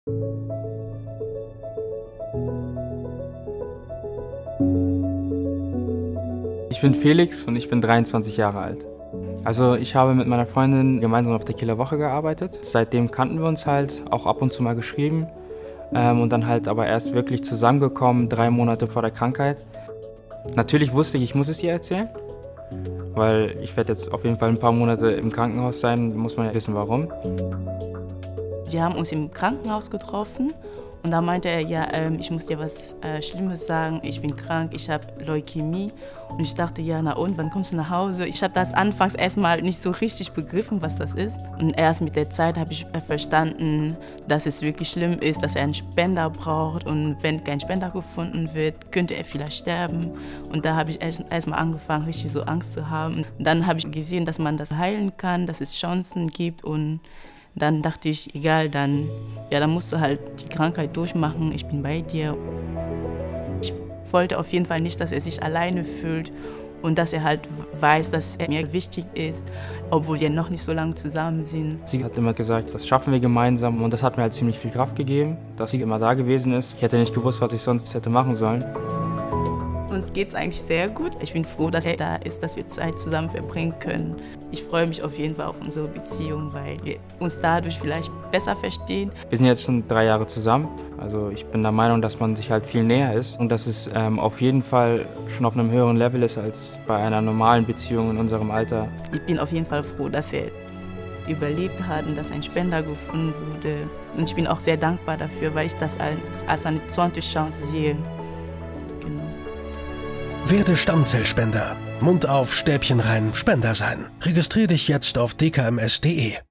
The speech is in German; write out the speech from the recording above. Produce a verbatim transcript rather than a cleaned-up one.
Ich bin Felix und ich bin dreiundzwanzig Jahre alt. Also ich habe mit meiner Freundin gemeinsam auf der Kieler Woche gearbeitet. Seitdem kannten wir uns halt, auch ab und zu mal geschrieben. Ähm, und dann halt aber erst wirklich zusammengekommen, drei Monate vor der Krankheit. Natürlich wusste ich, ich muss es ihr erzählen, weil ich werde jetzt auf jeden Fall ein paar Monate im Krankenhaus sein, muss man ja wissen, warum. Wir haben uns im Krankenhaus getroffen und da meinte er, ja, ähm, ich muss dir was äh, Schlimmes sagen, ich bin krank, ich habe Leukämie. Und ich dachte, ja, na und, wann kommst du nach Hause? Ich habe das anfangs erstmal nicht so richtig begriffen, was das ist. Und erst mit der Zeit habe ich verstanden, dass es wirklich schlimm ist, dass er einen Spender braucht. Und wenn kein Spender gefunden wird, könnte er vielleicht sterben. Und da habe ich erst, erst mal angefangen, richtig so Angst zu haben. Und dann habe ich gesehen, dass man das heilen kann, dass es Chancen gibt. Und dann dachte ich, egal, dann, ja, dann musst du halt die Krankheit durchmachen, ich bin bei dir. Ich wollte auf jeden Fall nicht, dass er sich alleine fühlt und dass er halt weiß, dass er mir wichtig ist, obwohl wir noch nicht so lange zusammen sind. Sie hat immer gesagt, das schaffen wir gemeinsam und das hat mir halt ziemlich viel Kraft gegeben, dass sie immer da gewesen ist. Ich hätte nicht gewusst, was ich sonst hätte machen sollen. Uns geht es eigentlich sehr gut. Ich bin froh, dass er da ist, dass wir Zeit zusammen verbringen können. Ich freue mich auf jeden Fall auf unsere Beziehung, weil wir uns dadurch vielleicht besser verstehen. Wir sind jetzt schon drei Jahre zusammen. Also ich bin der Meinung, dass man sich halt viel näher ist und dass es ähm, auf jeden Fall schon auf einem höheren Level ist als bei einer normalen Beziehung in unserem Alter. Ich bin auf jeden Fall froh, dass er überlebt hat und dass ein Spender gefunden wurde. Und ich bin auch sehr dankbar dafür, weil ich das als, als eine zweite Chance sehe. Genau. Werde Stammzellspender. Mund auf, Stäbchen rein, Spender sein. Registrier dich jetzt auf d k m s punkt de.